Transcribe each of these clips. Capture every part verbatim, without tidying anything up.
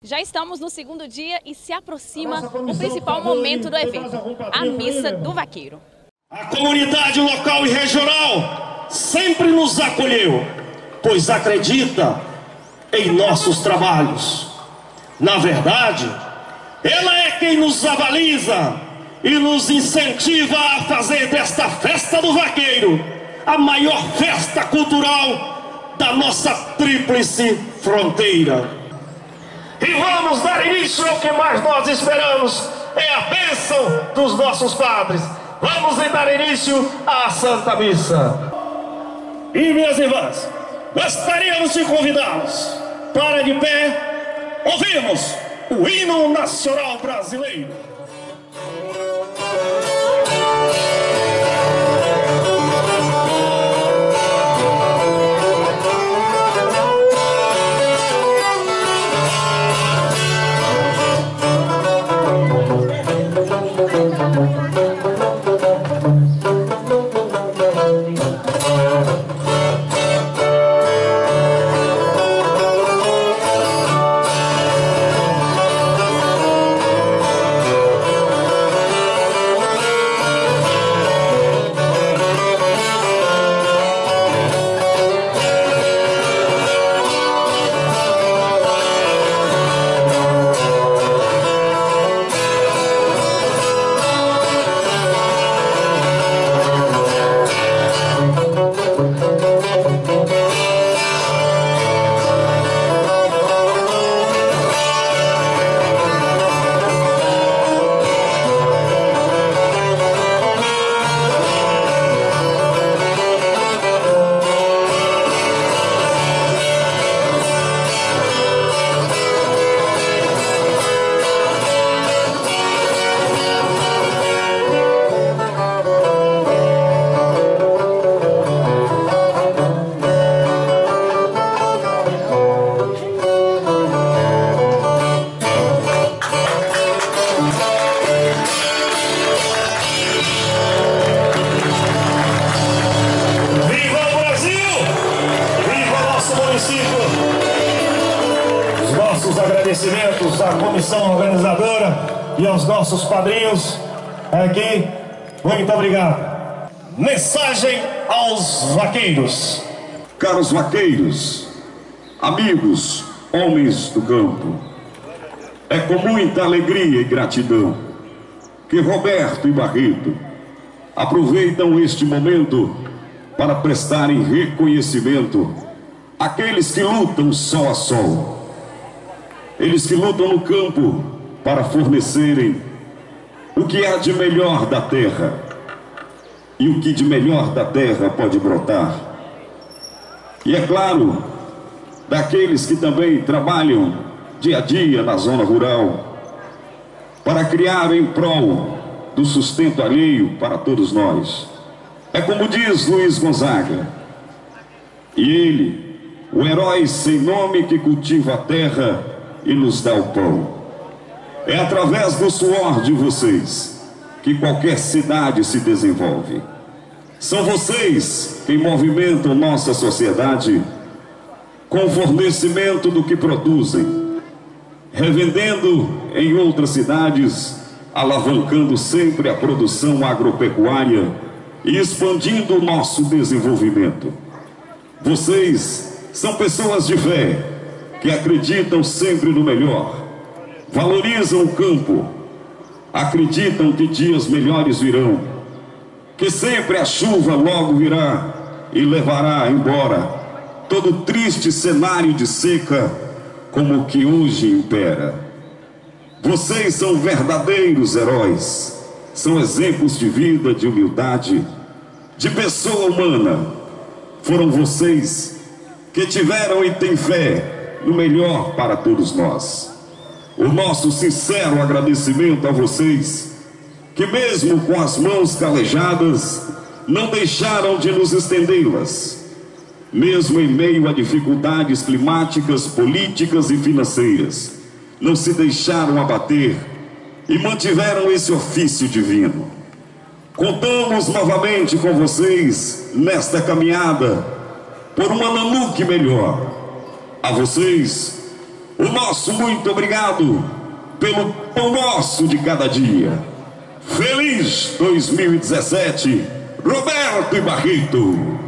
Já estamos no segundo dia e se aproxima o principal momento do evento, a Missa do Vaqueiro. A comunidade local e regional sempre nos acolheu, pois acredita em nossos trabalhos. Na verdade, ela é quem nos avaliza e nos incentiva a fazer desta festa do vaqueiro a maior festa cultural da nossa tríplice fronteira. E vamos dar início ao que mais nós esperamos, é a bênção dos nossos padres. Vamos dar início à Santa Missa. E minhas irmãs, gostaríamos de convidá-los para de pé ouvirmos o hino nacional brasileiro. Agradecimentos à comissão organizadora e aos nossos padrinhos aqui. Muito obrigado. Mensagem aos vaqueiros. Caros vaqueiros, amigos, homens do campo, é com muita alegria e gratidão que Roberto e Barreto aproveitam este momento para prestarem reconhecimento àqueles que lutam sol a sol. Eles que lutam no campo para fornecerem o que há de melhor da terra. E o que de melhor da terra pode brotar. E é claro, daqueles que também trabalham dia a dia na zona rural, para criar em prol do sustento alheio para todos nós. É como diz Luiz Gonzaga, e ele, o herói sem nome que cultiva a terra e nos dá o pão. É através do suor de vocês que qualquer cidade se desenvolve. São vocês quem movimentam nossa sociedade com o fornecimento do que produzem, revendendo em outras cidades, alavancando sempre a produção agropecuária e expandindo o nosso desenvolvimento. Vocês são pessoas de fé, que acreditam sempre no melhor, valorizam o campo, acreditam que dias melhores virão, que sempre a chuva logo virá e levará embora todo triste cenário de seca como o que hoje impera. Vocês são verdadeiros heróis, são exemplos de vida, de humildade, de pessoa humana. Foram vocês que tiveram e têm fé no melhor para todos nós. O nosso sincero agradecimento a vocês, que mesmo com as mãos calejadas, não deixaram de nos estendê-las, mesmo em meio a dificuldades climáticas, políticas e financeiras, não se deixaram abater e mantiveram esse ofício divino. Contamos novamente com vocês nesta caminhada por uma Nanuque melhor. A vocês, o nosso muito obrigado pelo pão nosso de cada dia. Feliz dois mil e dezessete, Roberto e Barreto.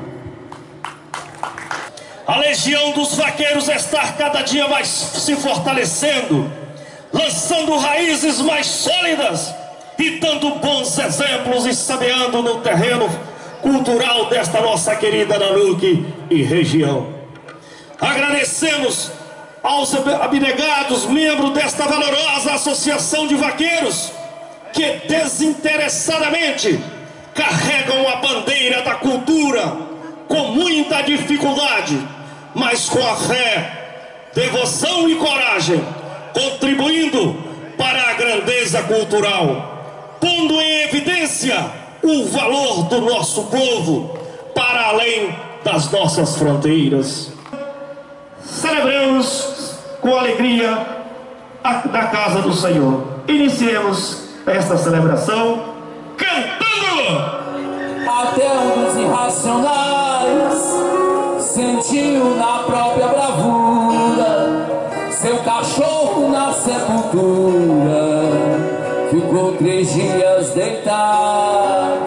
A legião dos vaqueiros está cada dia mais se fortalecendo, lançando raízes mais sólidas e dando bons exemplos e sabeando no terreno cultural desta nossa querida Nanuque e região. Agradecemos aos abnegados membros desta valorosa associação de vaqueiros que desinteressadamente carregam a bandeira da cultura com muita dificuldade, mas com a fé, devoção e coragem, contribuindo para a grandeza cultural, pondo em evidência o valor do nosso povo para além das nossas fronteiras. Celebremos com alegria a, da casa do Senhor. Iniciemos esta celebração cantando. Até um dos irracionais sentiu na própria bravura, seu cachorro na sepultura ficou três dias deitado.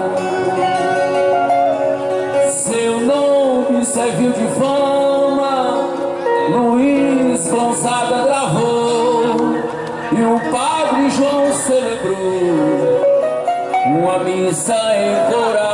Seu nome serviu de fama, Luiz Gonzaga gravou, e o padre João celebrou uma missa em coral.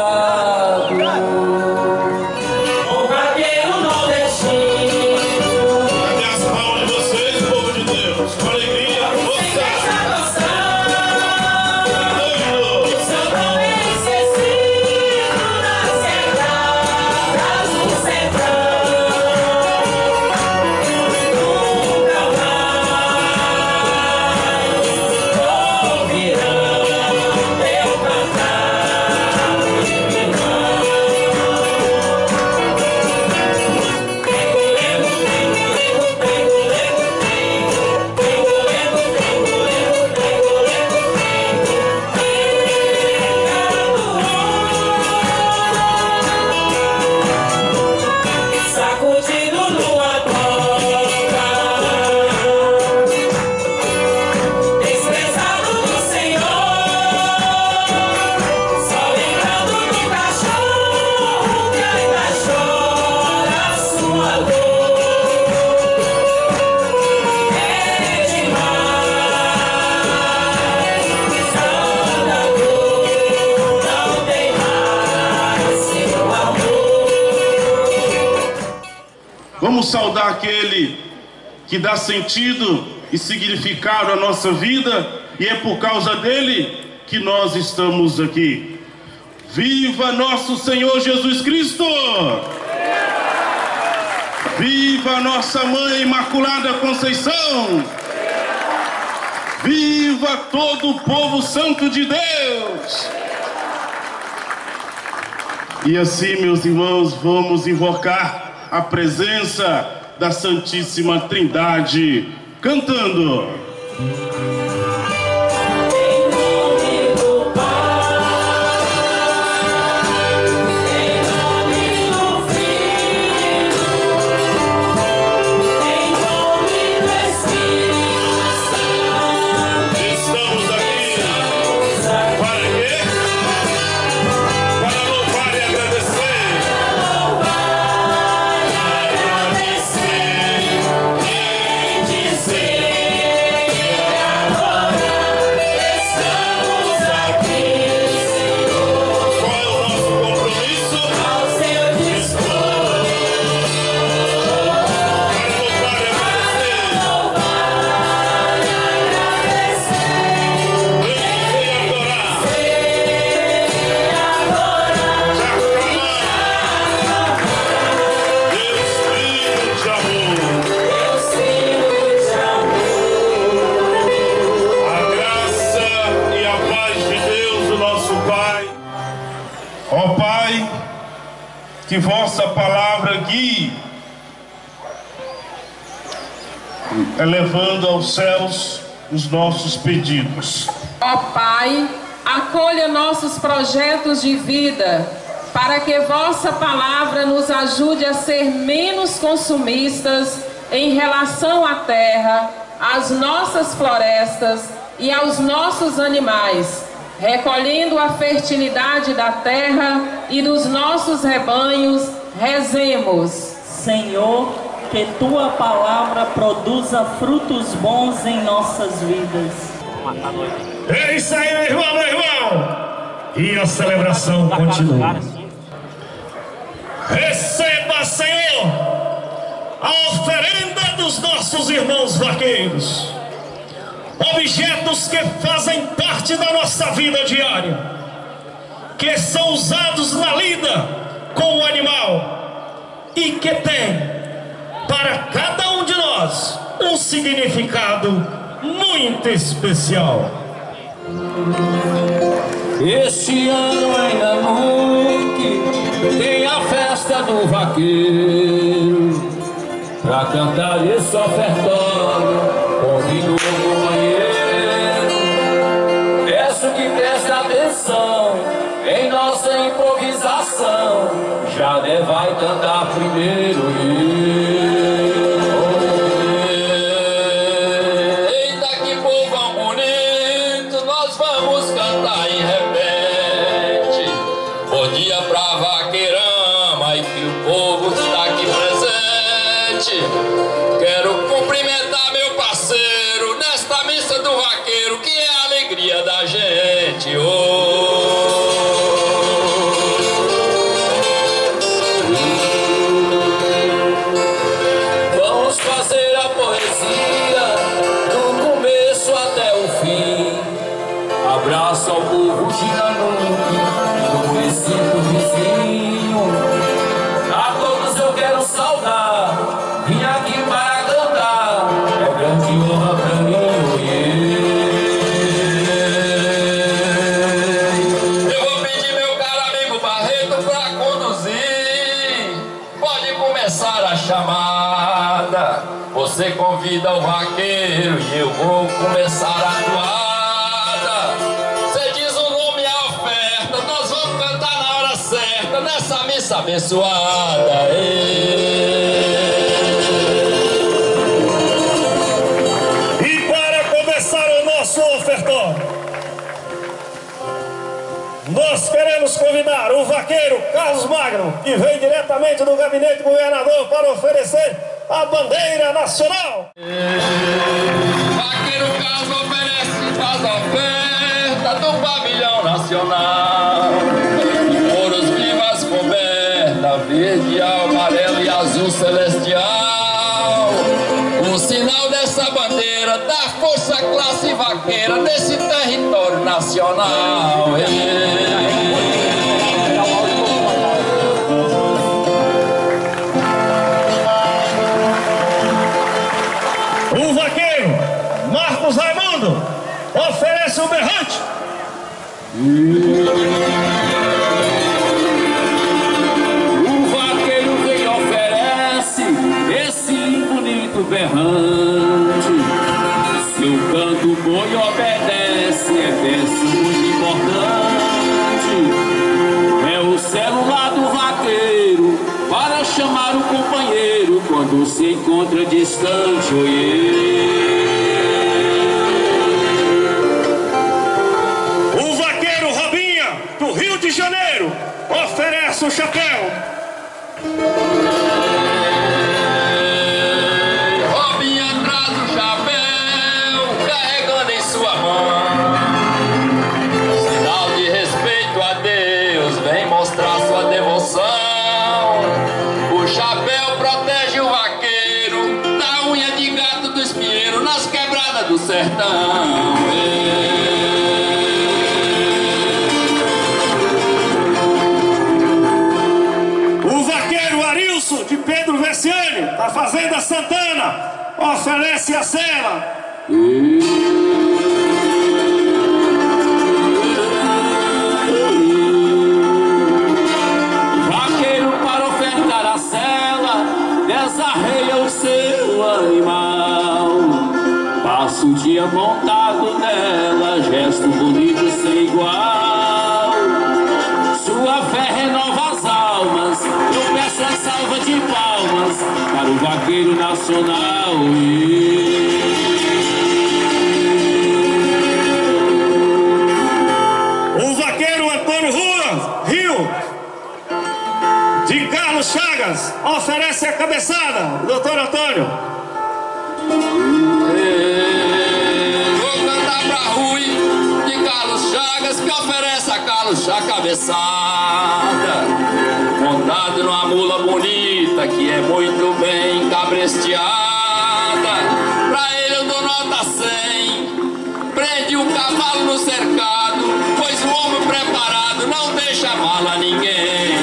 Vamos saudar aquele que dá sentido e significado à nossa vida, e é por causa dele que nós estamos aqui. Viva nosso Senhor Jesus Cristo! Viva nossa Mãe Imaculada Conceição! Viva todo o povo santo de Deus! E assim, meus irmãos, vamos invocar a presença da Santíssima Trindade, cantando. Ó Pai, que vossa palavra guie, elevando aos céus os nossos pedidos. Ó Pai, acolha nossos projetos de vida, para que vossa palavra nos ajude a ser menos consumistas em relação à terra, às nossas florestas e aos nossos animais, recolhendo a fertilidade da terra e dos nossos rebanhos, rezemos. Senhor, que Tua palavra produza frutos bons em nossas vidas. É isso aí, meu irmão, meu irmão! E a celebração continua. Receba, Senhor, a oferenda dos nossos irmãos vaqueiros. Objetos que fazem parte da nossa vida diária, que são usados na lida com o animal e que tem para cada um de nós um significado muito especial. Este ano em Nanuque tem a festa do vaqueiro, pra cantar esse ofertório, convido o companheiro. Peço que preste atenção em nossa improvisação, já vai cantar primeiro. Eita, que povão bonito, nós vamos cantar em repente. Bom dia pra vaqueirama e que o povo está aqui presente. Quero cumprimentar meu parceiro nesta missa do vaqueiro, que é a alegria da gente. Oh. Vamos fazer a poesia do começo até o fim. Abraço ao povo de Nanuque e do município vizinho. A todos eu quero saudar, vim aqui para cantar, é grande honra pra mim. Eu vou pedir meu caro amigo Barreto pra conduzir. Pode começar a chamada. Você convida o vaqueiro e eu vou começar a toada. Você diz o nome e a oferta, nós vamos cantar na hora certa, nessa missa abençoada. E para começar o nosso ofertório, nós queremos convidar o vaqueiro Carlos Magno, que vem diretamente do gabinete do governador para oferecer a bandeira nacional. Vaqueiro Carlos oferece as ofertas do pavilhão nacional. Ouros vivas coberta, verde, amarelo e azul celestial. O sinal dessa bandeira da força classe vaqueira nesse território nacional. O vaqueiro Marcos Raimundo oferece o berrante. O vaqueiro vem e oferece esse bonito berrante. Seu canto boi obedece, é verso muito importante. É o celular do vaqueiro para chamar o companheiro quando se encontra distante. Oiê. O vaqueiro Robinha, do Rio de Janeiro, oferece o chapéu. Robinha traz o chapéu, carregando em sua mão. Sinal de respeito a Deus, vem mostrar sua devoção. O chapéu protege o vaqueiro da unha de gato do espinheiro nas quebradas do sertão. O vaqueiro Arilson, de Pedro Vessiani, da Fazenda Santana, oferece a cela. Vaqueiro para ofertar a cela, desarreia o seu animal. Passa o dia montado nela, gesto bonito sem igual. Sua fé renova as almas, eu peço a salva de palmas para o vaqueiro. vaqueiro nacional. O vaqueiro Antônio Rua, Rio, de Carlos Chagas, oferece a cabeçada. Doutor Antônio. Vou cantar pra Rui, de Carlos Chagas, que oferece a Carlos a cabeçada. Montado numa mula bonita, que é muito bem cabresteada. Pra ele eu dou nota cem. Prende o cavalo no cercado, pois o homem preparado não deixa mal a ninguém.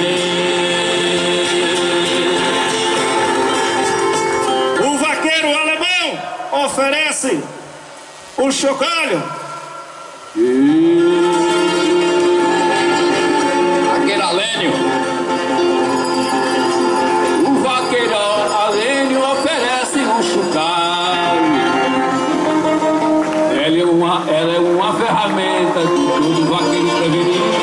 O vaqueiro alemão oferece o chocalho. Vaqueiro Alênio. O vaqueiro Alênio oferece um chocalho. Ela é uma, ela é uma ferramenta do vaqueiro prevenido.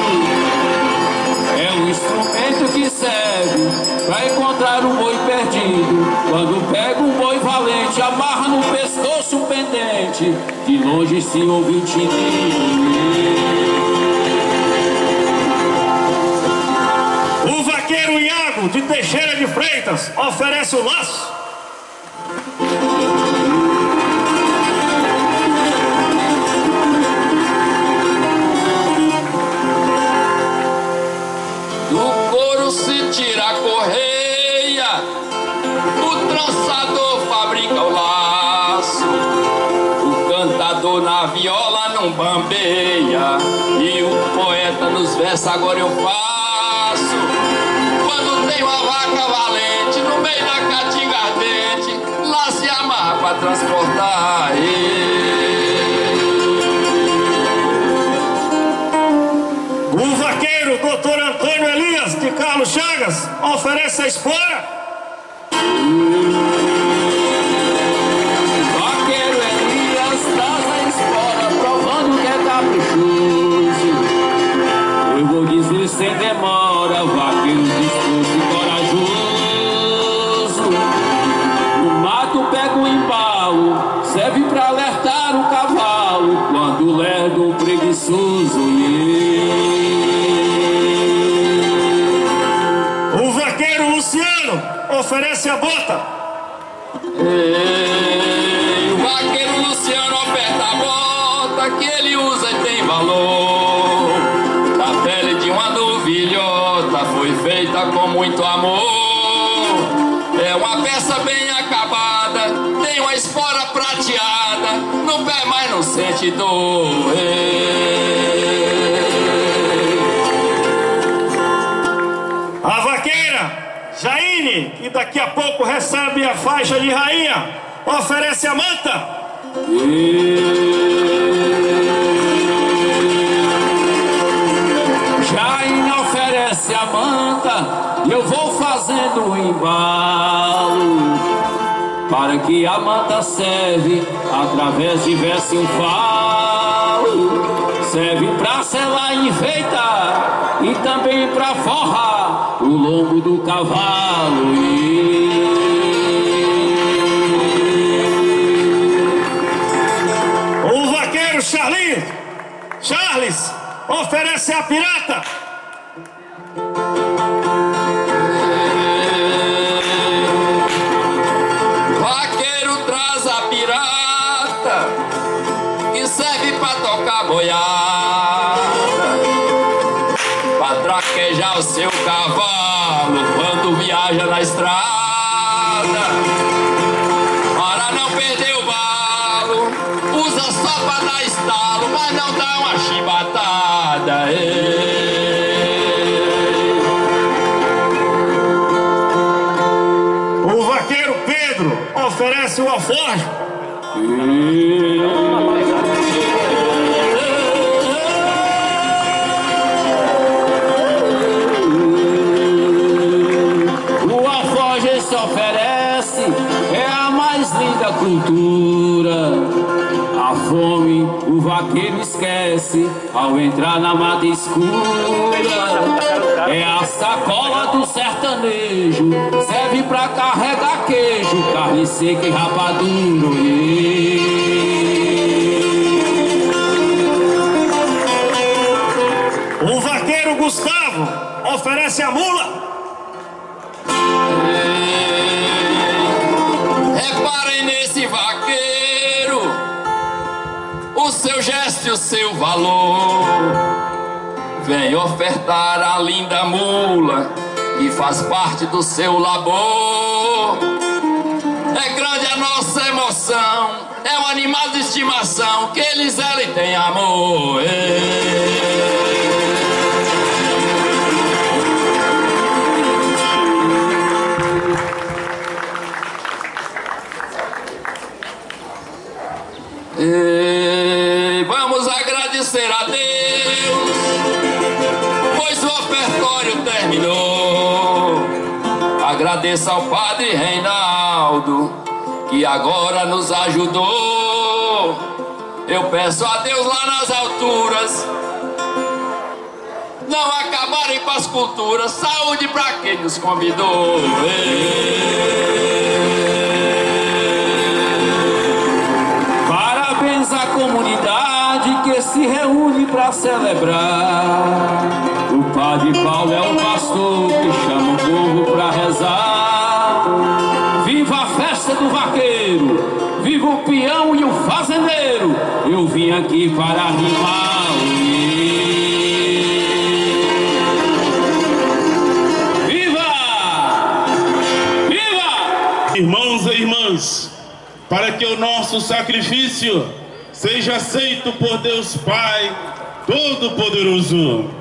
É um instrumento que serve para encontrar um boi perdido. Quando pega um boi valente, amarra no pescoço um pendente. De longe se ouve um tinido. O vaqueiro Iago, de Teixeira de Freitas, oferece o laço. Do couro se tira a correia, o trançador fabrica o laço, o cantador na viola não bambeia, e o poeta nos versos agora eu faço. Quando tem uma vaca valente no meio da caatinga ardente, lá se amarra pra transportar O vaqueiro doutor Antônio Elias, de Carlos Chagas, oferece a espora. Vaqueiro Elias traz a espora, provando que é caprichoso. Eu vou dizer sem demora, vaqueiro disposto e corajoso. No mato pega um embalo, serve pra alertar o cavalo, quando lerda um preguiçoso. O vaqueiro Luciano oferece a bota. Ei, o vaqueiro Luciano aperta a bota que ele usa e tem valor. Da pele de uma novilhota foi feita com muito amor. É uma peça bem acabada, tem uma espora prateada, no pé mas não sente dor. Ei. A vaqueira Jaine, que daqui a pouco recebe a faixa de rainha, oferece a manta. Jaine oferece a manta e eu vou fazendo o embalo, para que a manta serve através de verso e um falo. Serve pra selar e enfeitar e também pra forrar o lombo do cavalo. O vaqueiro Charles, Charles oferece a pirata. Vaqueiro traz a pirata, que serve pra tocar boiada, pra traquejar o seu cavalo quando viaja na estrada. Para não perder o balo, usa só pra dar estalo, mas não dá uma chibatada. O vaqueiro Pedro oferece o alforje. O alforje se oferece, é a mais linda cultura. A fome o vaqueiro esquece ao entrar na mata escura. É a sacola do sertanejo, serve pra carregar queijo, carne seca e rapadura. O vaqueiro Gustavo oferece a mula. Reparem nesse vaqueiro, o seu gesto e o seu valor. Vem ofertar a linda mula que faz parte do seu labor. É grande a nossa emoção, é um animal de estimação que eles ele tem amor. E vamos agradecer a Deus, pois o ofertório terminou. Agradeço ao Padre Reinaldo, que agora nos ajudou. Eu peço a Deus lá nas alturas não acabarem com as culturas. Saúde pra quem nos convidou. A comunidade que se reúne para celebrar. O Padre Paulo é o pastor que chama o povo para rezar. Viva a festa do vaqueiro, viva o peão e o fazendeiro. Eu vim aqui para rimar. Viva! Viva! Irmãos e irmãs, para que o nosso sacrifício seja aceito por Deus Pai Todo-Poderoso.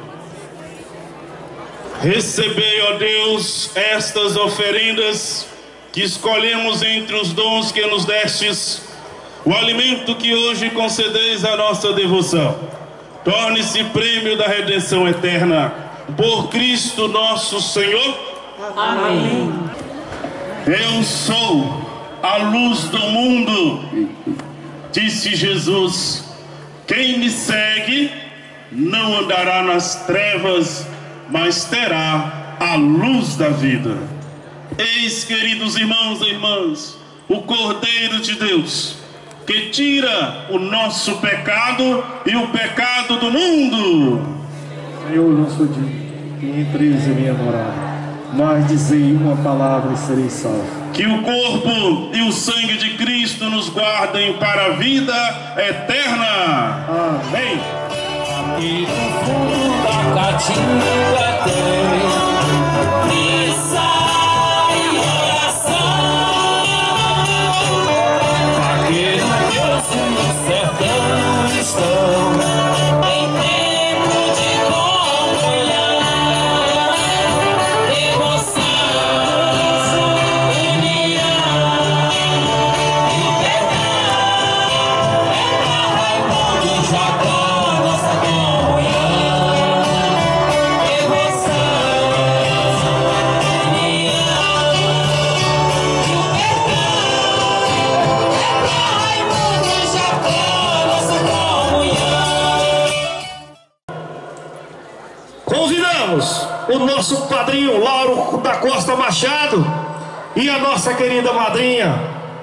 Recebei, ó Deus, estas oferendas que escolhemos entre os dons que nos destes, o alimento que hoje concedeis à nossa devoção. Torne-se prêmio da redenção eterna, por Cristo nosso Senhor. Amém. Eu sou a luz do mundo, disse Jesus. Quem me segue não andará nas trevas, mas terá a luz da vida. Eis, queridos irmãos e irmãs, o Cordeiro de Deus, que tira o nosso pecado e o pecado do mundo. Senhor, não sou digno que entreis em minha morada, mas dizei uma palavra e serei salvo. Que o corpo e o sangue de Cristo nos guardem para a vida eterna. Amém. E no fundo da caatinga tem missa e oração. Vaqueiro, Deus e o sertão estão em tempo de comunhão, devoção, união e perdão. É pra Raimundo Jacó nossa comunhão, devoção, união e perdão. É pra Raimundo Jacó nossa comunhão. Convidamos o nosso padrinho Lauro da Costa Machado e a nossa querida madrinha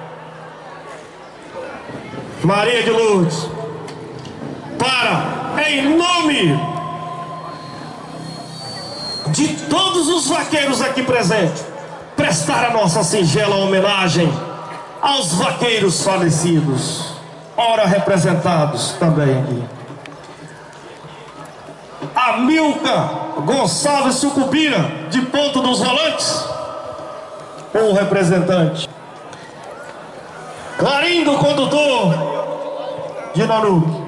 Maria de Lourdes para, em nome de todos os vaqueiros aqui presentes, prestar a nossa singela homenagem aos vaqueiros falecidos, ora representados também aqui. Amilca Gonçalves Sucupira, de Ponto dos Volantes, um representante. Clarindo, condutor de Nanuque.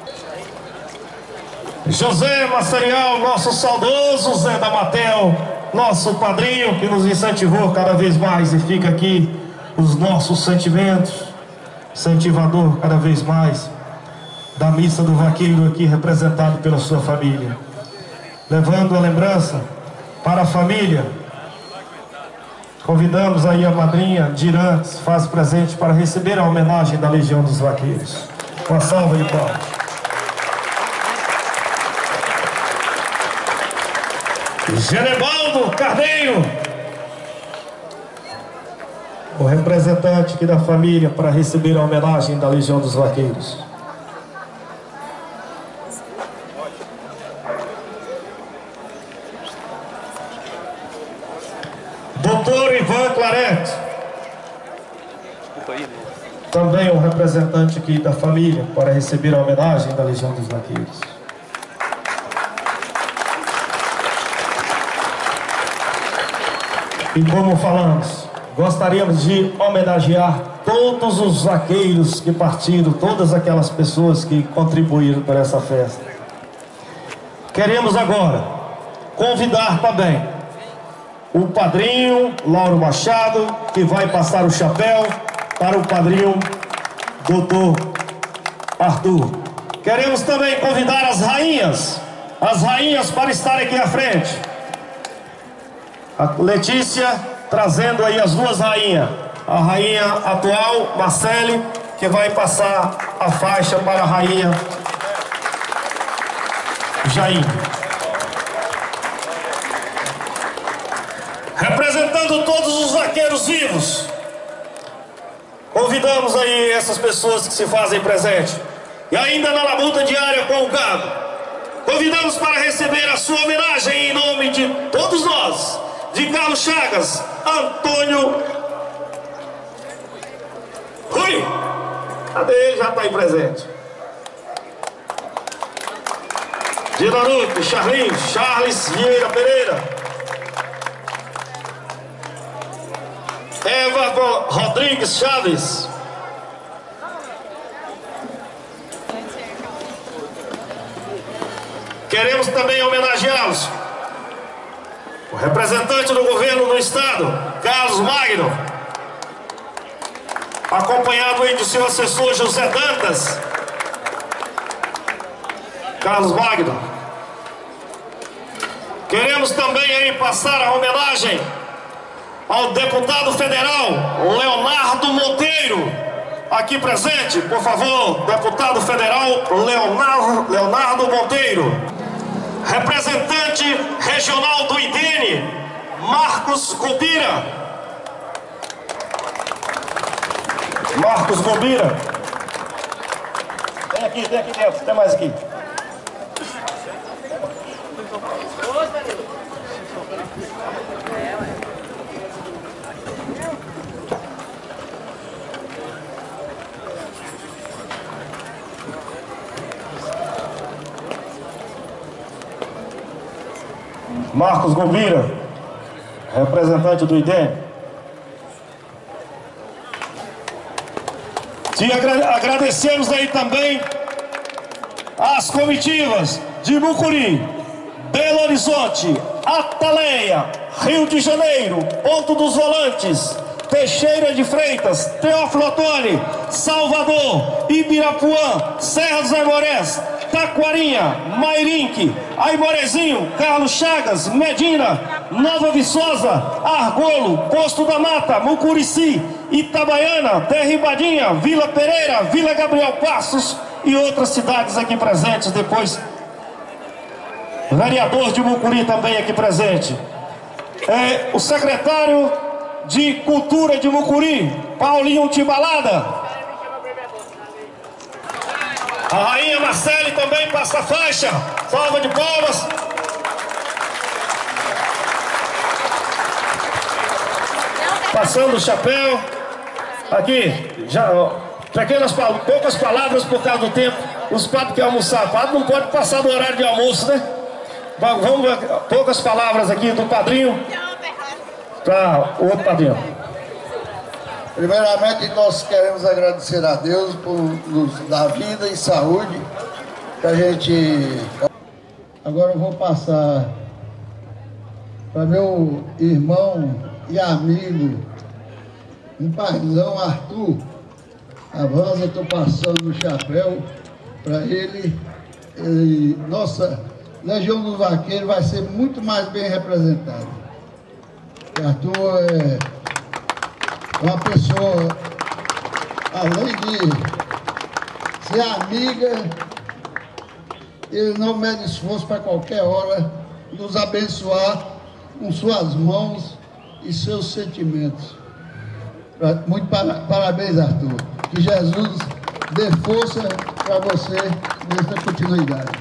José Macerial, nosso saudoso Zé da Matel, nosso padrinho que nos incentivou cada vez mais, e fica aqui os nossos sentimentos, incentivador cada vez mais da missa do vaqueiro aqui representado pela sua família. Levando a lembrança para a família, convidamos aí a madrinha Dirantes, faz presente para receber a homenagem da Legião dos Vaqueiros. Uma salva de palmas. Genebaldo Carneiro, O representante aqui da família para receber a homenagem da Legião dos Vaqueiros. doutor Ivan Clarete, Também um representante aqui da família para receber a homenagem da Legião dos Vaqueiros. E como falamos, gostaríamos de homenagear todos os vaqueiros que partiram, todas aquelas pessoas que contribuíram para essa festa. Queremos agora convidar também o padrinho Lauro Machado, que vai passar o chapéu para o padrinho doutor Arthur. Queremos também convidar as rainhas, as rainhas para estarem aqui à frente. A Letícia trazendo aí as duas rainhas, a rainha atual, Marcele, que vai passar a faixa para a rainha Jair. representando todos os vaqueiros vivos, convidamos aí essas pessoas que se fazem presente. E ainda na labuta diária com o gado, convidamos para receber a sua homenagem em nome de todos nós, de Carlos Chagas, Antônio Rui. Cadê ele? Já está aí presente. De Naruto, Charlinho, Charles Vieira Pereira. Eva Rodrigues Chaves. Queremos também homenageá-los. O representante do governo do estado, Carlos Magno, acompanhado aí do seu assessor José Dantas. Carlos Magno. Queremos também aí passar a homenagem ao deputado federal Leonardo Monteiro, aqui presente, por favor, deputado federal Leonardo, Leonardo Monteiro. Representante regional do I D N, Marcos Gobira. Marcos Gobira. Tem aqui, tem aqui dentro, tem mais aqui. Marcos Gobira, representante do I D N. E agra agradecemos aí também as comitivas de Mucuri, Belo Horizonte, Ataleia, Rio de Janeiro, Ponto dos Volantes, Teixeira de Freitas, Teófilo Otoni, Salvador, Ibirapuã, Serra dos Aimorés, Taquarinha, Mairinque, Aimorezinho, Carlos Chagas, Medina, Nova Viçosa, Argolo, Posto da Mata, Mucurici, Itabaiana, Terribadinha, Vila Pereira, Vila Gabriel Passos e outras cidades aqui presentes. Depois, o vereador de Mucuri também aqui presente. É, o secretário de Cultura de Mucuri, Paulinho Timbalada. A rainha Marcele também passa a faixa. Salva de palmas. Passando o chapéu. Aqui, já, ó, pequenas, poucas palavras por causa do tempo. Os padres querem almoçar. O padre não pode passar do horário de almoço, né? Vamos ver poucas palavras aqui do padrinho para o outro padrinho. Primeiramente, nós queremos agradecer a Deus por nos dar vida e saúde, que a gente... Agora eu vou passar para meu irmão e amigo, um paizão, Arthur. Avança, eu estou passando o chapéu para ele. E nossa Legião dos Vaqueiros vai ser muito mais bem representada. Arthur é uma pessoa, além de ser amiga. Ele não mede esforço para qualquer hora nos abençoar com suas mãos e seus sentimentos. Muito para, parabéns, Arthur. Que Jesus dê força para você nessa continuidade.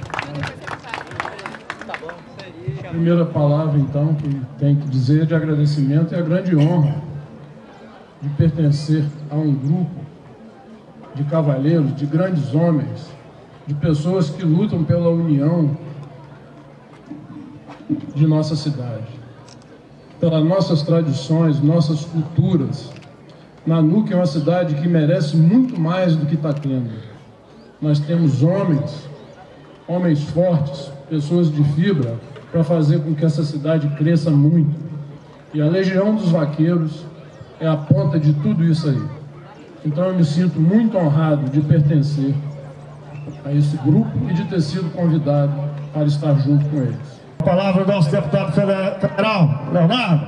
A primeira palavra, então, que tem que dizer de agradecimento é a grande honra de pertencer a um grupo de cavalheiros, de grandes homens, de pessoas que lutam pela união de nossa cidade, pelas nossas tradições, nossas culturas. Nanuque é uma cidade que merece muito mais do que está tendo. Nós temos homens, homens fortes, pessoas de fibra, para fazer com que essa cidade cresça muito. E a Legião dos Vaqueiros é a ponta de tudo isso aí. Então eu me sinto muito honrado de pertencer a esse grupo e de ter sido convidado para estar junto com eles. A palavra do nosso deputado federal, Leonardo.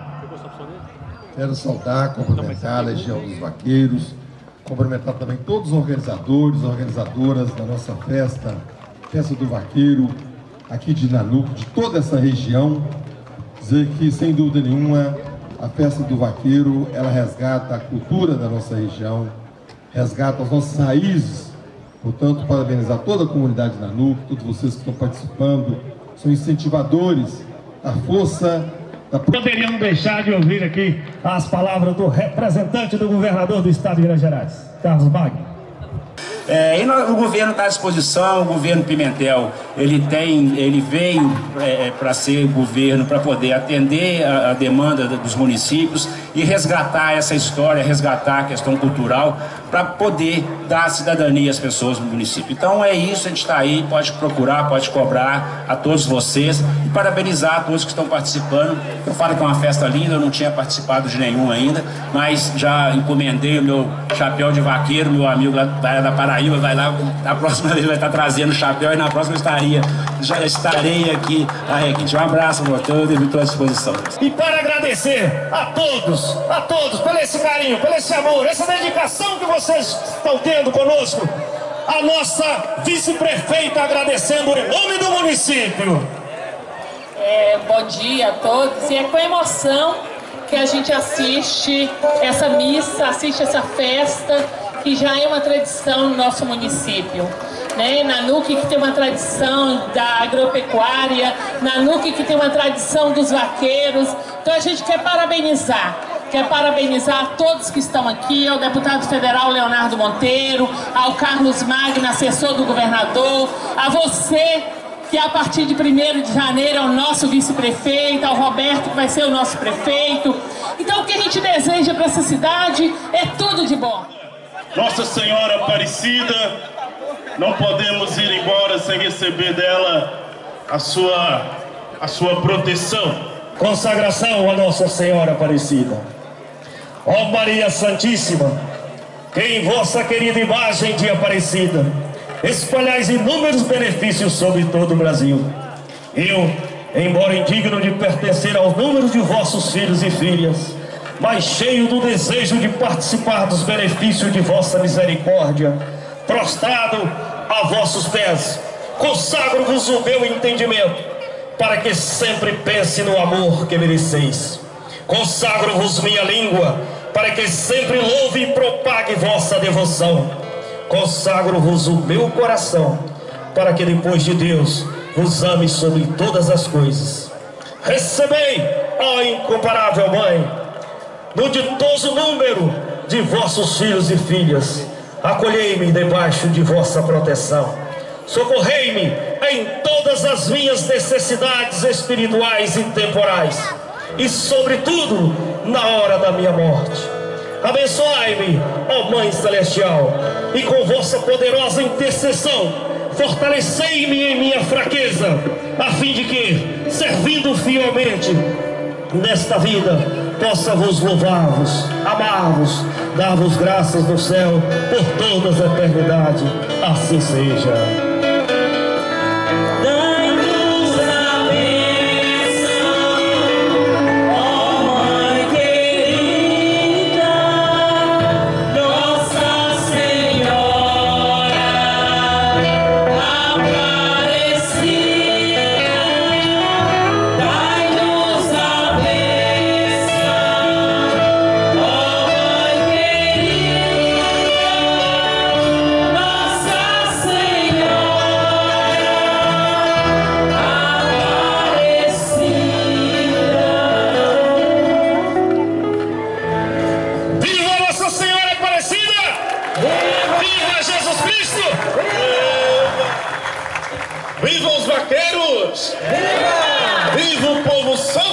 Quero saudar, cumprimentar a Legião dos Vaqueiros, cumprimentar também todos os organizadores, organizadoras da nossa festa, Festa do Vaqueiro, aqui de Nanuque, de toda essa região. Dizer que, sem dúvida nenhuma, a Festa do Vaqueiro, ela resgata a cultura da nossa região, resgata as nossas raízes. Portanto, parabenizar toda a comunidade de Nanuque, todos vocês que estão participando, são incentivadores da força. Poderíamos deixar de ouvir aqui as palavras do representante do governador do estado de Minas Gerais, Carlos Magno. É, e no, o governo está à disposição, o governo Pimentel, ele, tem, ele veio é, para ser governo, para poder atender a, a demanda dos municípios e resgatar essa história, resgatar a questão cultural, para poder dar cidadania às pessoas no município. Então é isso, a gente está aí, pode procurar, pode cobrar a todos vocês e parabenizar a todos que estão participando. Eu falo que é uma festa linda, eu não tinha participado de nenhum ainda, mas já encomendei o meu chapéu de vaqueiro, meu amigo lá da Paraíba vai lá, na próxima vez vai estar trazendo o chapéu e na próxima estaria, já estarei aqui a Requinte. Um abraço, meu, eu estou à disposição. E para agradecer a todos, a todos, pelo esse carinho, pelo esse amor, essa dedicação que vocês estão tendo conosco, a nossa vice-prefeita agradecendo em nome do município. É, bom dia a todos, e é com emoção que a gente assiste essa missa, assiste essa festa, que já é uma tradição no nosso município. Né? Nanuque, que tem uma tradição da agropecuária, Nanuque, que tem uma tradição dos vaqueiros. Então a gente quer parabenizar, quer parabenizar a todos que estão aqui, ao deputado federal Leonardo Monteiro, ao Carlos Magno, assessor do governador, a você, que a partir de primeiro de janeiro é o nosso vice-prefeito, ao Roberto, que vai ser o nosso prefeito. Então o que a gente deseja para essa cidade é tudo de bom. Nossa Senhora Aparecida, não podemos ir embora sem receber dela a sua, a sua proteção. Consagração a Nossa Senhora Aparecida. Ó Maria Santíssima, que em vossa querida imagem de Aparecida espalhais inúmeros benefícios sobre todo o Brasil. Eu, embora indigno de pertencer aos números de vossos filhos e filhas, mas cheio do desejo de participar dos benefícios de vossa misericórdia, prostrado a vossos pés, consagro-vos o meu entendimento, para que sempre pense no amor que mereceis. Consagro-vos minha língua, para que sempre louve e propague vossa devoção. Consagro-vos o meu coração, para que depois de Deus vos ame sobre todas as coisas. Recebei, ó incomparável Mãe, no ditoso número de vossos filhos e filhas, acolhei-me debaixo de vossa proteção. Socorrei-me em todas as minhas necessidades espirituais e temporais, e sobretudo na hora da minha morte. Abençoai-me, ó Mãe Celestial, e com vossa poderosa intercessão fortalecei-me em minha fraqueza, a fim de que, servindo fielmente nesta vida, possa vos louvar-vos, amar-vos, dar-vos graças no céu por todas a eternidade. Assim seja.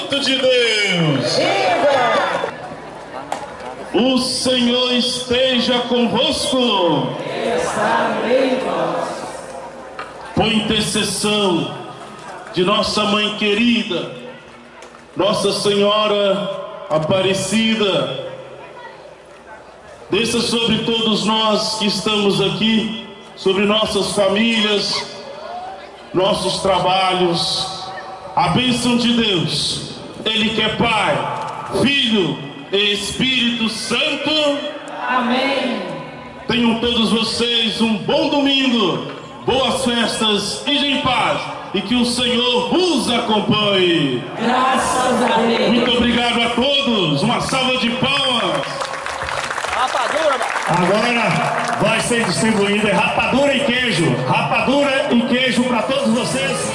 Santo de Deus. O Senhor esteja convosco. Por intercessão de nossa mãe querida, Nossa Senhora Aparecida, desça sobre todos nós que estamos aqui, sobre nossas famílias, nossos trabalhos, a bênção de Deus, Ele que é Pai, Filho e Espírito Santo. Amém. Tenham todos vocês um bom domingo, boas festas e em paz, e que o Senhor vos acompanhe. Graças a Deus. Muito obrigado a todos, uma salva de palmas. Agora vai ser distribuída rapadura e queijo. Rapadura e queijo para todos vocês.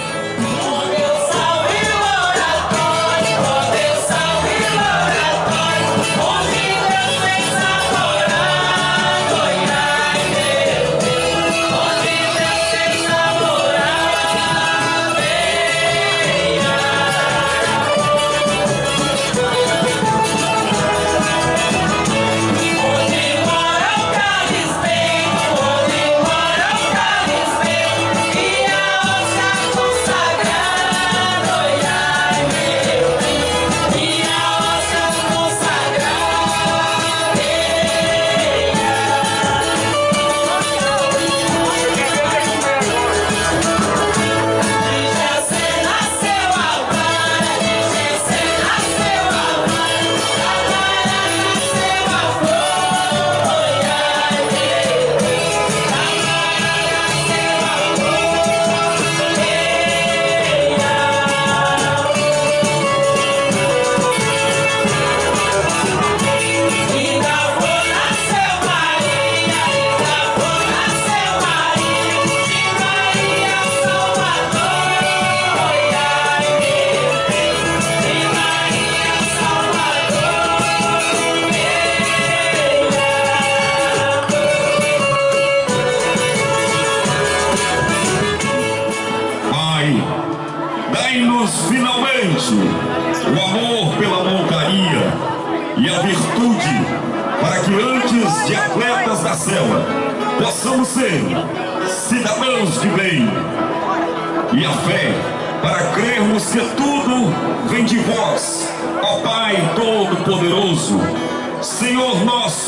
Finalmente, o amor pela montaria e a virtude para que antes de atletas da selva possamos ser cidadãos de bem, e a fé para crermos que tudo vem de vós, ó Pai Todo-Poderoso, Senhor nosso.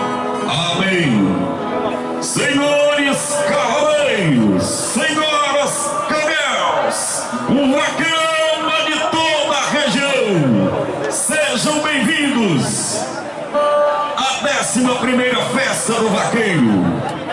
Amém. Senhores cavaleiros, senhoras camelos, um vaqueiro de toda a região, sejam bem-vindos à décima primeira festa do vaqueiro.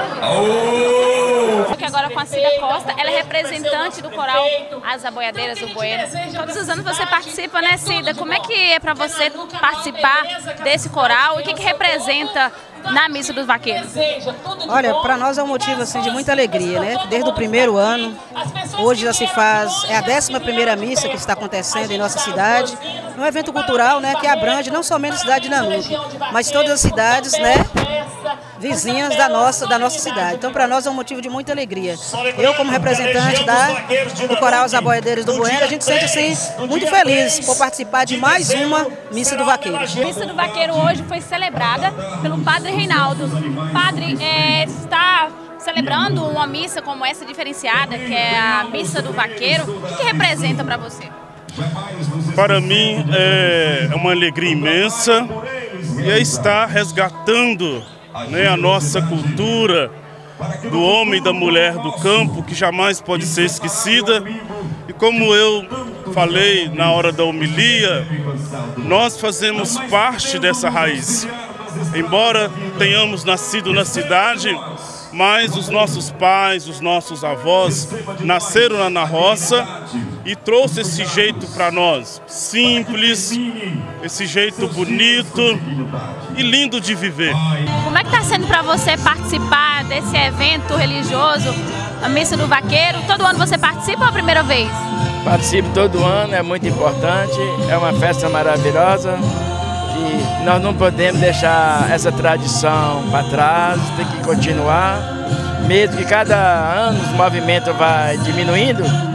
Aô! Aqui agora com a Cida Costa, ela é representante do coral As Aboiadeiras do Bueno. Todos os anos você participa, né, Cida? Como é que é para você participar desse coral e o que, que representa na Missa dos Vaqueiros? Olha, para nós é um motivo assim, de muita alegria, né? Desde o primeiro ano, hoje já se faz, é a décima primeira missa que está acontecendo em nossa cidade, um evento cultural, né, que abrange não somente a cidade de Nanuque, mas todas as cidades, né, vizinhas da nossa, da nossa cidade. Então, para nós é um motivo de muita alegria. Eu, como representante da, do Coral As Aboiadeiras do Bueno, a gente sente assim, muito feliz por participar de mais uma Missa do Vaqueiro. A Missa do Vaqueiro hoje foi celebrada pelo Padre Reinaldo. Padre, é, está celebrando uma missa como essa diferenciada, que é a Missa do Vaqueiro. O que, que representa para você? Para mim é uma alegria imensa e é estar resgatando, né, a nossa cultura do homem e da mulher do campo, que jamais pode ser esquecida. E como eu falei na hora da homilia, nós fazemos parte dessa raiz. Embora tenhamos nascido na cidade, mas os nossos pais, os nossos avós nasceram na roça e trouxe esse jeito para nós, simples, esse jeito bonito e lindo de viver. Como é que está sendo para você participar desse evento religioso, a Missa do Vaqueiro? Todo ano você participa ou é a primeira vez? Participo todo ano, é muito importante, é uma festa maravilhosa. E nós não podemos deixar essa tradição para trás, tem que continuar. Mesmo que cada ano o movimento vai diminuindo,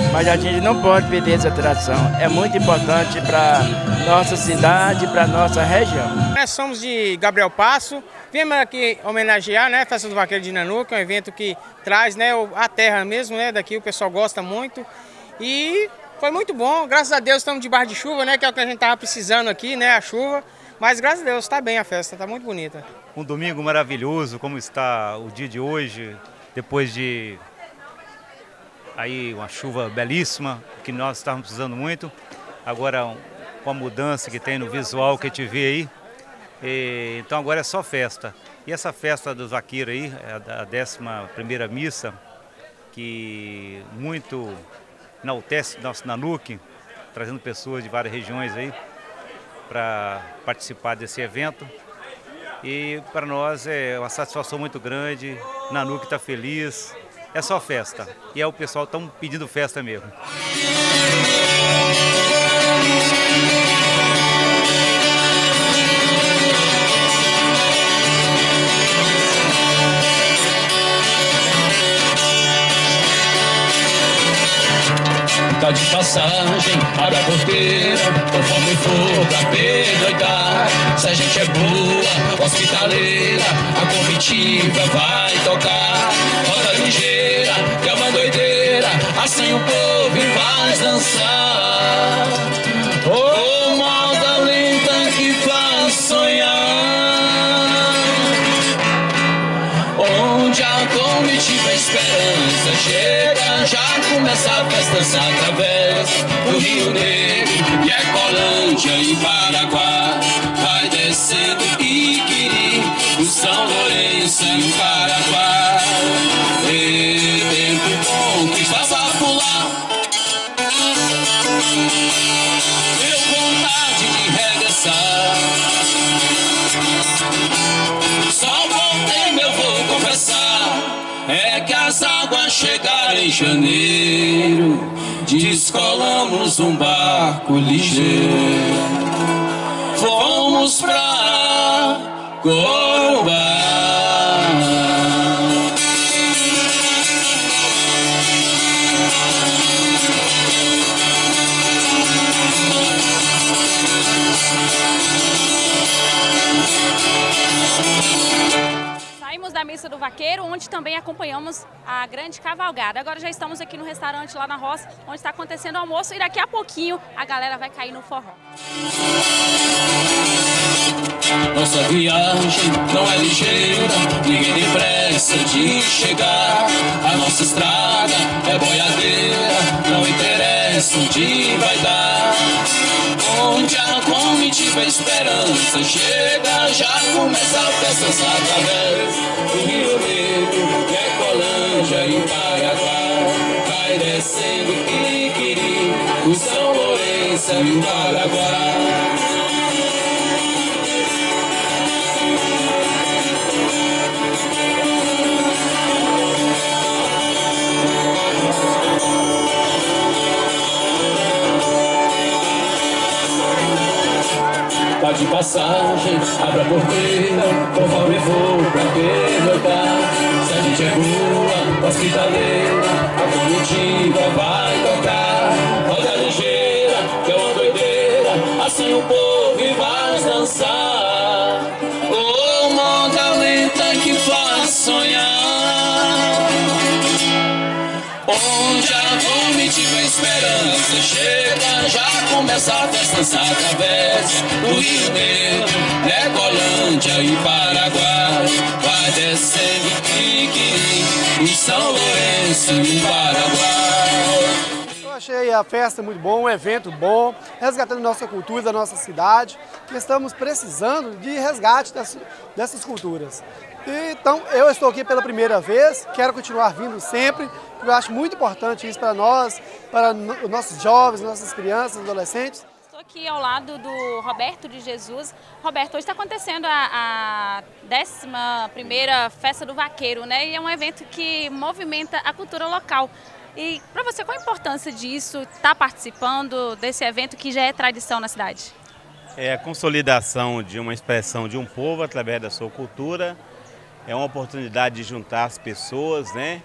mas a gente não pode perder essa tradição. É muito importante para nossa cidade, para nossa região. Nós somos de Gabriel Passo, viemos aqui homenagear, né, a Festa do Vaqueiro de Nanuque, é um evento que traz, né, a terra mesmo, né, daqui o pessoal gosta muito e foi muito bom. Graças a Deus estamos debaixo de chuva, né, que é o que a gente estava precisando aqui, né, a chuva, mas graças a Deus está bem a festa, está muito bonita. Um domingo maravilhoso, como está o dia de hoje, depois de aí uma chuva belíssima, que nós estávamos precisando muito. Agora, com a mudança que tem no visual que a gente vê aí, e, então agora é só festa. E essa festa dos vaqueiros aí, a décima primeira missa, que muito enaltece nosso Nanuque, trazendo pessoas de várias regiões aí para participar desse evento. E para nós é uma satisfação muito grande, Nanuque está feliz, é só festa. E é o pessoal estão pedindo festa mesmo. Tá de passagem, abre a porteira, conforme for pra pernoitar. Se a gente é boa, hospitaleira, a comitiva vai tocar. Roda ligeira, que é uma doideira, assim o povo faz dançar. Oh, moda lenta que faz sonhar, onde a comitiva esperança chega, já começa a festa através do Rio Negro, e Ecolândia e Paraguai, vai descendo Iquiri, o São Lourenço e o Paraguai. E tempo bom que faz a pular, deu vontade de regressar. Só voltei, meu vou confessar, é que as águas chegaram em janeiro, descolamos um barco ligeiro, fomos pra Corumbá. Da Missa do Vaqueiro, onde também acompanhamos a grande cavalgada. Agora já estamos aqui no restaurante lá na roça, onde está acontecendo o almoço, e daqui a pouquinho a galera vai cair no forró. Nossa viagem não é ligeira, ninguém tem pressa de chegar. A nossa estrada é boiadeira, não interessa onde vai dar. Onde a comitiva esperança chega, já começa a festa através do Rio Negro, Ecolândia e Paraguai. Vai descendo Iquiri, o São Lourenço e o Paraguai. Tá de passagem, abre a porteira, conforme for pra pernoitar. Se a gente é boa, hospitaleira, a comitiva vai tocar. Roda ligeira, que é uma doideira, assim o povo vai dançar. Oh, moda lenta que faz sonhar, onde a comitiva esperança chega, já começa a festa através do Rio Negro, Ecolândia e Paraguai. Vai descendo Iquiri, o São Lourenço e o Paraguai. Eu achei a festa muito bom, um evento bom, resgatando nossa cultura, da nossa cidade, que estamos precisando de resgate dessas, dessas culturas. Então, eu estou aqui pela primeira vez, quero continuar vindo sempre, porque eu acho muito importante isso para nós, para os nossos jovens, nossas crianças, adolescentes. Estou aqui ao lado do Roberto de Jesus. Roberto, hoje está acontecendo a, a décima primeira Festa do Vaqueiro, né? E é um evento que movimenta a cultura local. E para você, qual a importância disso, estar participando desse evento que já é tradição na cidade? É a consolidação de uma expressão de um povo através da sua cultura. É uma oportunidade de juntar as pessoas, né?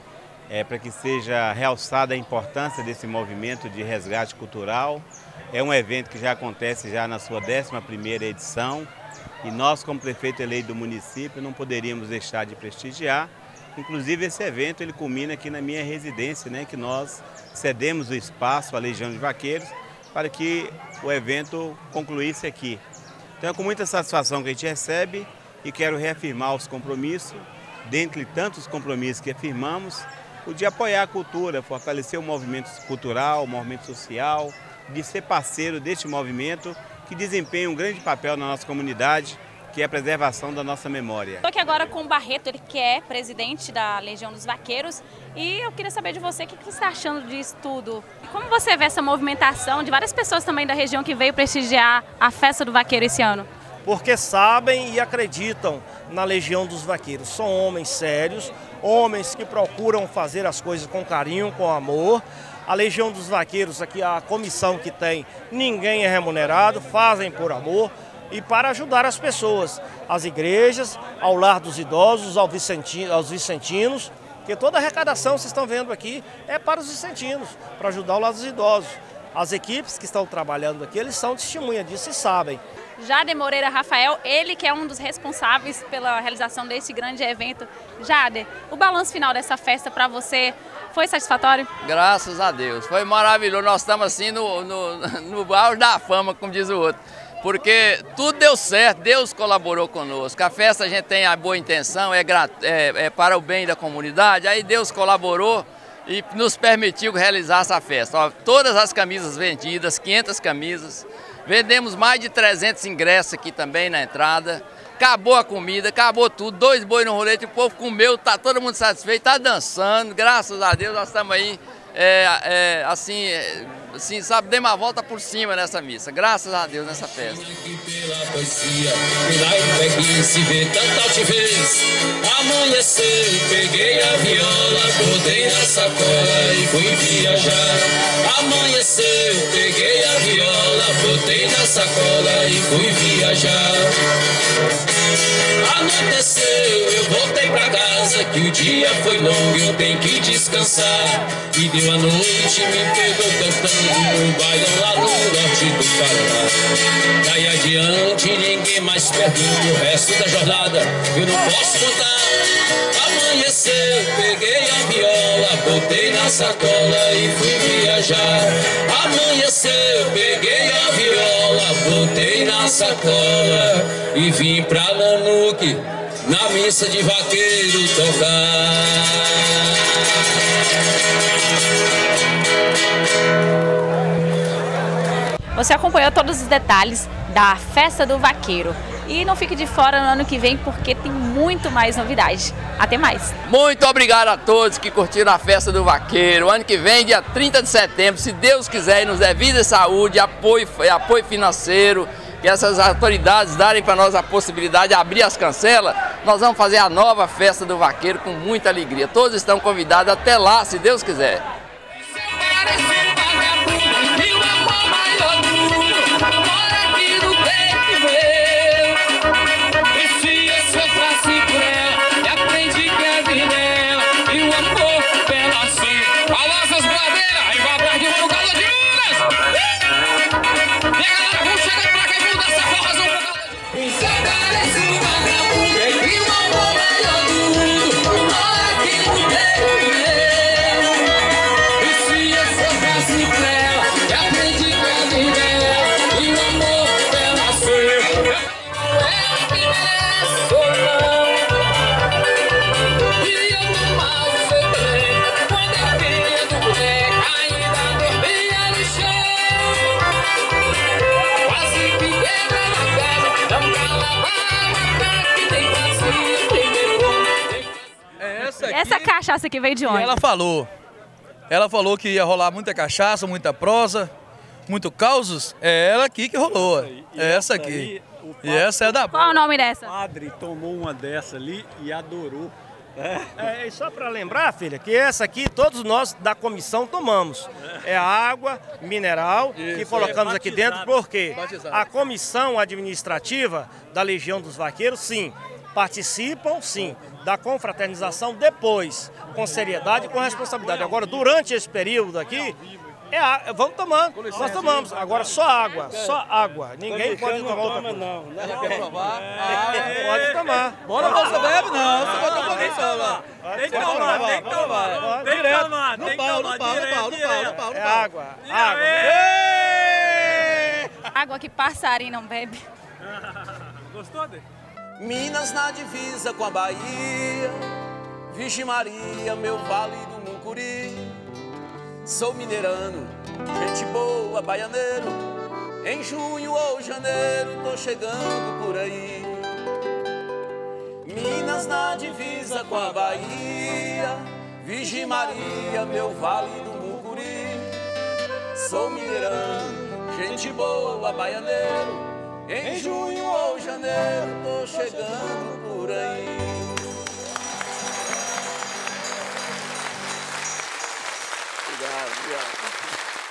é, para que seja realçada a importância desse movimento de resgate cultural. É um evento que já acontece já na sua décima primeira edição e nós, como prefeito eleito do município, não poderíamos deixar de prestigiar. Inclusive, esse evento ele culmina aqui na minha residência, né, que nós cedemos o espaço à Legião de Vaqueiros para que o evento concluísse aqui. Então é com muita satisfação que a gente recebe e quero reafirmar os compromissos, dentre tantos compromissos que afirmamos, o de apoiar a cultura, fortalecer o movimento cultural, o movimento social, de ser parceiro deste movimento que desempenha um grande papel na nossa comunidade, que é a preservação da nossa memória. Estou aqui agora com o Barreto, ele que é presidente da Legião dos Vaqueiros, e eu queria saber de você, o que você está achando disso tudo? Como você vê essa movimentação de várias pessoas também da região que veio prestigiar a Festa do Vaqueiro esse ano? Porque sabem e acreditam na Legião dos Vaqueiros. São homens sérios, homens que procuram fazer as coisas com carinho, com amor. A Legião dos Vaqueiros, aqui a comissão que tem, ninguém é remunerado, fazem por amor e para ajudar as pessoas, as igrejas, ao lar dos idosos, aos vicentinos, aos vicentinos, porque toda a arrecadação, vocês estão vendo aqui, é para os vicentinos, para ajudar o lar dos idosos. As equipes que estão trabalhando aqui, eles são testemunha disso e sabem. Jader Moreira Rafael, ele que é um dos responsáveis pela realização desse grande evento. Jader, o balanço final dessa festa para você foi satisfatório? Graças a Deus, foi maravilhoso. Nós estamos assim no, no, no auge da fama, como diz o outro. Porque tudo deu certo, Deus colaborou conosco. A festa a gente tem a boa intenção, é, é, é para o bem da comunidade, aí Deus colaborou e nos permitiu realizar essa festa. Ó, todas as camisas vendidas, quinhentas camisas, vendemos mais de trezentos ingressos aqui também na entrada, acabou a comida, acabou tudo, dois bois no rolete, o povo comeu, tá todo mundo satisfeito, tá dançando, graças a Deus nós estamos aí, é, é, assim, é, assim, sabe, demos uma volta por cima nessa missa, graças a Deus nessa festa. Pela poesia, pela que se vê tanta altivez. Amanheceu, peguei a viola, botei na sacola e fui viajar. Amanheceu, peguei a viola, botei na sacola e fui viajar. Anoiteceu, eu voltei pra casa, que o dia foi longo e eu tenho que descansar. E deu a noite, me pegou cantando um bailão lá no norte do Paraná. Daí adiante ninguém mais pergunta o resto da jornada, eu não posso contar. Amanheceu, peguei a viola, botei na sacola e fui viajar. Amanheceu, peguei a viola, botei na sacola e vim pra Nanuque, na missa de vaqueiro tocar. Você acompanhou todos os detalhes da Festa do Vaqueiro. E não fique de fora no ano que vem, porque tem muito mais novidades. Até mais. Muito obrigado a todos que curtiram a Festa do Vaqueiro. Ano que vem, dia trinta de setembro, se Deus quiser, e nos der vida e saúde, apoio, apoio financeiro, que essas autoridades darem para nós a possibilidade de abrir as cancelas, nós vamos fazer a nova Festa do Vaqueiro com muita alegria. Todos estão convidados até lá, se Deus quiser. Essa cachaça aqui veio de onde? E ela falou. Ela falou que ia rolar muita cachaça, muita prosa, muito causos. É ela aqui que rolou. E essa aqui. E essa é da Qual é o nome dessa? O padre tomou uma dessa ali e adorou. É, e só para lembrar, filha, que essa aqui todos nós da comissão tomamos. É a água mineral Isso, que colocamos é, aqui dentro, porque batizado. a comissão administrativa da Legião dos Vaqueiros, sim, participam, sim, da confraternização depois, com seriedade e com responsabilidade. Agora, durante esse período aqui, é a, vamos tomando, nós tomamos. Agora só água, só água. Ninguém pode tomar outra coisa. Não, não quer provar? Pode tomar. Bora, você bebe não, você botou um pouquinho só lá. Tem que tomar, tem que tomar. Tem que tomar, tem que tomar. No pau, no pau, no pau, no pau, no pau. É água, água. Água que passarinho não bebe. Gostou dele? Minas na divisa com a Bahia, Virgem Maria, meu vale do Mucuri. Sou mineirano, gente boa, baianeiro. Em junho ou janeiro tô chegando por aí. Minas na divisa com a Bahia, Virgem Maria, meu vale do Mucuri. Sou mineirano, gente boa, baianeiro. Em junho ou janeiro tô chegando por aí. Obrigado, obrigado.